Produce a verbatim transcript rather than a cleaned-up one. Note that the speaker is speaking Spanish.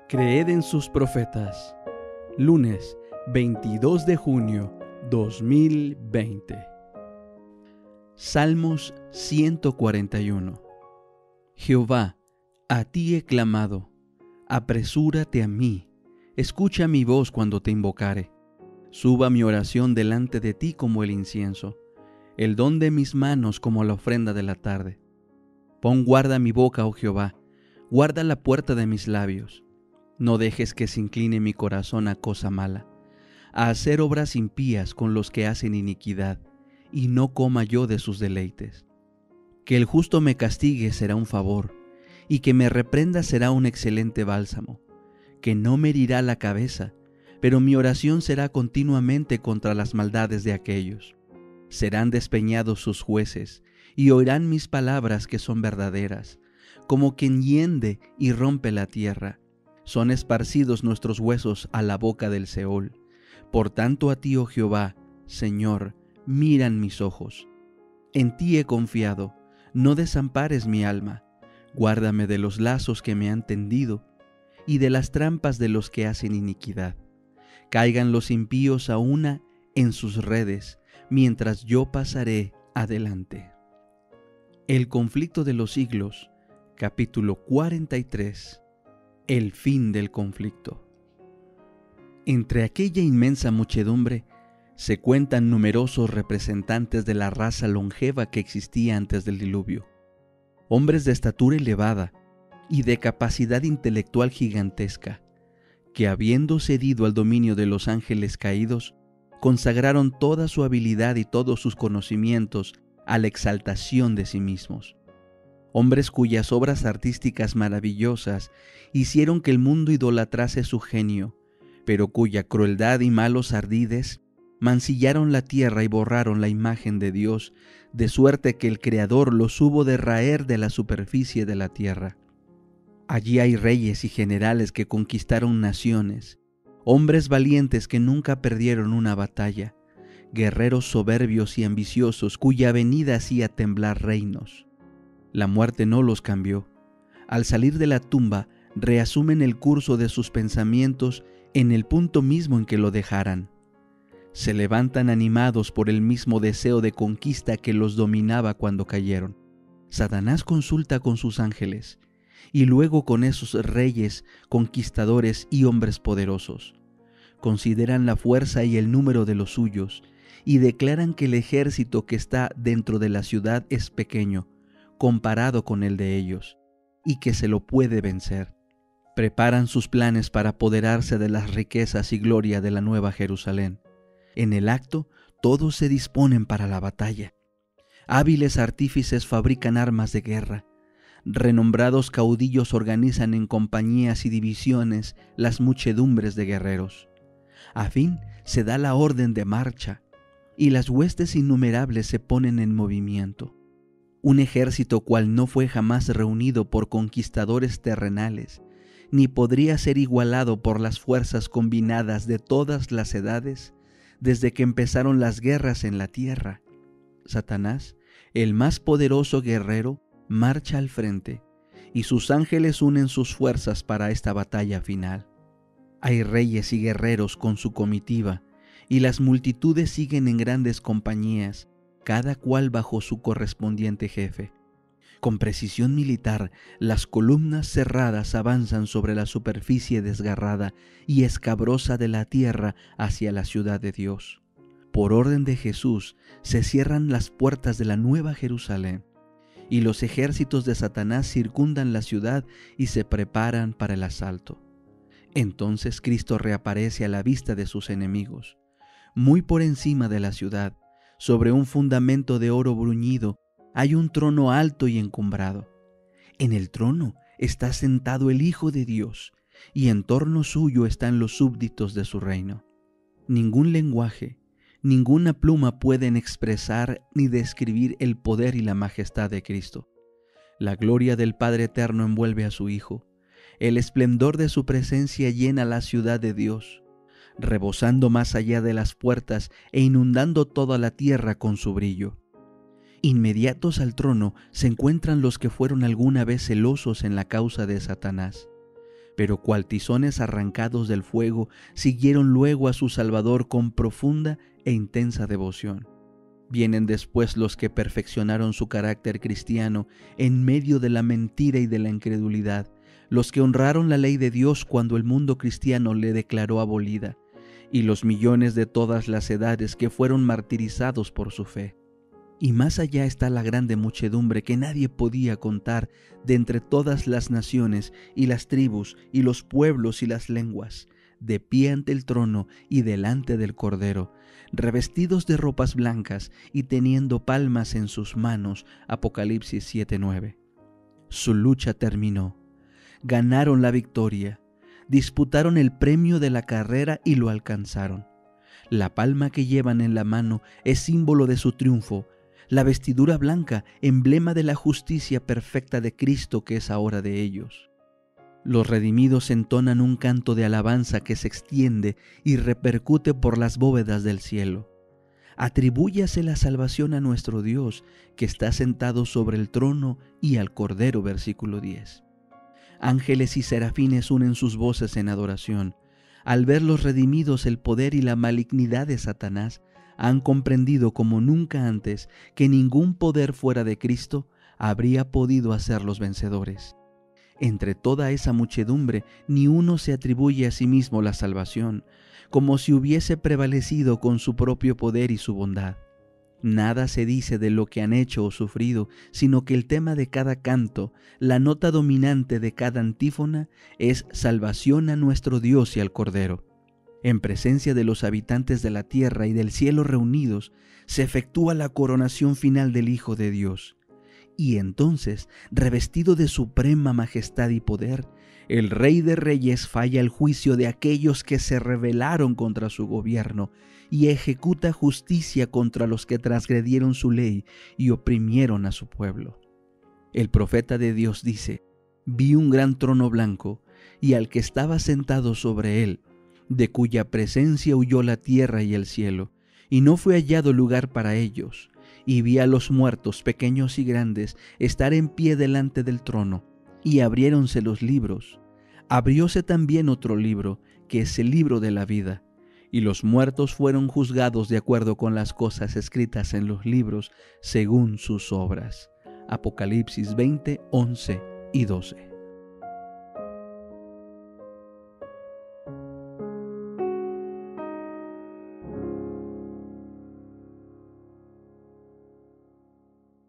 Creed en sus profetas. Lunes veintidós de junio dos mil veinte. Salmos ciento cuarenta y uno. Jehová, a ti he clamado, apresúrate a mí, escucha mi voz cuando te invocare. Suba mi oración delante de ti como el incienso, el don de mis manos como la ofrenda de la tarde. Pon guarda mi boca, oh Jehová, guarda la puerta de mis labios. No dejes que se incline mi corazón a cosa mala, a hacer obras impías con los que hacen iniquidad, y no coma yo de sus deleites. Que el justo me castigue será un favor, y que me reprenda será un excelente bálsamo. Que no me herirá la cabeza, pero mi oración será continuamente contra las maldades de aquellos. Serán despeñados sus jueces, y oirán mis palabras que son verdaderas, como quien hiende y rompe la tierra. Son esparcidos nuestros huesos a la boca del Seol. Por tanto a ti, oh Jehová, Señor, miran mis ojos. En ti he confiado, no desampares mi alma. Guárdame de los lazos que me han tendido, y de las trampas de los que hacen iniquidad. Caigan los impíos a una en sus redes, mientras yo pasaré adelante. El conflicto de los siglos, capítulo cuarenta y tres. El fin del conflicto. Entre aquella inmensa muchedumbre se cuentan numerosos representantes de la raza longeva que existía antes del diluvio, hombres de estatura elevada y de capacidad intelectual gigantesca, que habiendo cedido al dominio de los ángeles caídos, consagraron toda su habilidad y todos sus conocimientos a la exaltación de sí mismos. Hombres cuyas obras artísticas maravillosas hicieron que el mundo idolatrase su genio, pero cuya crueldad y malos ardides mancillaron la tierra y borraron la imagen de Dios, de suerte que el Creador los hubo de raer de la superficie de la tierra. Allí hay reyes y generales que conquistaron naciones, hombres valientes que nunca perdieron una batalla, guerreros soberbios y ambiciosos cuya venida hacía temblar reinos. La muerte no los cambió. Al salir de la tumba, reasumen el curso de sus pensamientos en el punto mismo en que lo dejaran. Se levantan animados por el mismo deseo de conquista que los dominaba cuando cayeron. Satanás consulta con sus ángeles, y luego con esos reyes, conquistadores y hombres poderosos. Consideran la fuerza y el número de los suyos, y declaran que el ejército que está dentro de la ciudad es pequeño, comparado con el de ellos, y que se lo puede vencer. Preparan sus planes para apoderarse de las riquezas y gloria de la Nueva Jerusalén. En el acto, todos se disponen para la batalla. Hábiles artífices fabrican armas de guerra. Renombrados caudillos organizan en compañías y divisiones las muchedumbres de guerreros. A fin se da la orden de marcha, y las huestes innumerables se ponen en movimiento. Un ejército cual no fue jamás reunido por conquistadores terrenales, ni podría ser igualado por las fuerzas combinadas de todas las edades desde que empezaron las guerras en la tierra. Satanás, el más poderoso guerrero, marcha al frente, y sus ángeles unen sus fuerzas para esta batalla final. Hay reyes y guerreros con su comitiva, y las multitudes siguen en grandes compañías, cada cual bajo su correspondiente jefe. Con precisión militar, las columnas cerradas avanzan sobre la superficie desgarrada y escabrosa de la tierra hacia la ciudad de Dios. Por orden de Jesús, se cierran las puertas de la Nueva Jerusalén, y los ejércitos de Satanás circundan la ciudad y se preparan para el asalto. Entonces Cristo reaparece a la vista de sus enemigos, muy por encima de la ciudad. Sobre un fundamento de oro bruñido hay un trono alto y encumbrado. En el trono está sentado el Hijo de Dios, y en torno suyo están los súbditos de su reino. Ningún lenguaje, ninguna pluma pueden expresar ni describir el poder y la majestad de Cristo. La gloria del Padre Eterno envuelve a su Hijo. El esplendor de su presencia llena la ciudad de Dios, rebosando más allá de las puertas e inundando toda la tierra con su brillo. Inmediatos al trono se encuentran los que fueron alguna vez celosos en la causa de Satanás, pero cual tizones arrancados del fuego, siguieron luego a su Salvador con profunda e intensa devoción. Vienen después los que perfeccionaron su carácter cristiano en medio de la mentira y de la incredulidad, los que honraron la ley de Dios cuando el mundo cristiano le declaró abolida, y los millones de todas las edades que fueron martirizados por su fe. Y más allá está la grande muchedumbre que nadie podía contar de entre todas las naciones y las tribus y los pueblos y las lenguas, de pie ante el trono y delante del Cordero, revestidos de ropas blancas y teniendo palmas en sus manos. Apocalipsis siete nueve. Su lucha terminó. Ganaron la victoria. Disputaron el premio de la carrera y lo alcanzaron. La palma que llevan en la mano es símbolo de su triunfo. La vestidura blanca, emblema de la justicia perfecta de Cristo que es ahora de ellos. Los redimidos entonan un canto de alabanza que se extiende y repercute por las bóvedas del cielo. Atribúyase la salvación a nuestro Dios, que está sentado sobre el trono, y al Cordero, versículo diez. Ángeles y serafines unen sus voces en adoración. Al ver los redimidos el poder y la malignidad de Satanás, han comprendido como nunca antes que ningún poder fuera de Cristo habría podido hacerlos vencedores. Entre toda esa muchedumbre, ni uno se atribuye a sí mismo la salvación, como si hubiese prevalecido con su propio poder y su bondad. Nada se dice de lo que han hecho o sufrido, sino que el tema de cada canto, la nota dominante de cada antífona, es salvación a nuestro Dios y al Cordero. En presencia de los habitantes de la tierra y del cielo reunidos, se efectúa la coronación final del Hijo de Dios. Y entonces, revestido de suprema majestad y poder, el Rey de Reyes falla el juicio de aquellos que se rebelaron contra su gobierno y ejecuta justicia contra los que transgredieron su ley y oprimieron a su pueblo. El profeta de Dios dice: «Vi un gran trono blanco y al que estaba sentado sobre él, de cuya presencia huyó la tierra y el cielo, y no fue hallado lugar para ellos. Y vi a los muertos, pequeños y grandes, estar en pie delante del trono, y abriéronse los libros. Abrióse también otro libro, que es el libro de la vida, y los muertos fueron juzgados de acuerdo con las cosas escritas en los libros, según sus obras». Apocalipsis veinte, once y doce.